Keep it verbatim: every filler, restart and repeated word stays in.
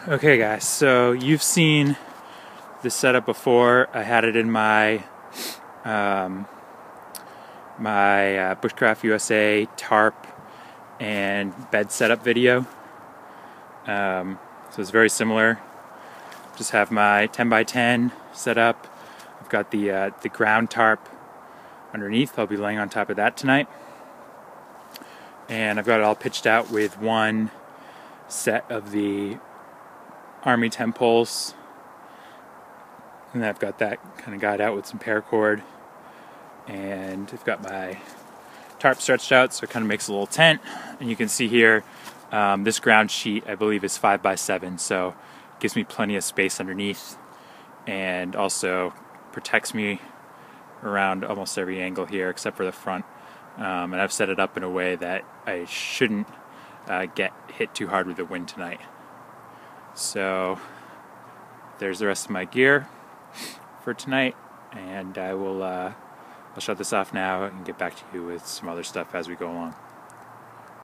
Okay guys, so you've seen this setup before. I had it in my um, my uh, Bushcraft U S A tarp and bed setup video. Um, so it's very similar. Just have my ten by ten set up. I've got the uh, the ground tarp underneath. I'll be laying on top of that tonight. And I've got it all pitched out with one set of the Army ten poles, and I've got that kind of guide out with some paracord, and I've got my tarp stretched out so it kind of makes a little tent. And you can see here um, this ground sheet I believe is five by seven, so it gives me plenty of space underneath and also protects me around almost every angle here except for the front. Um, and I've set it up in a way that I shouldn't uh, get hit too hard with the wind tonight. So there's the rest of my gear for tonight, and I will uh, I'll shut this off now and get back to you with some other stuff as we go along.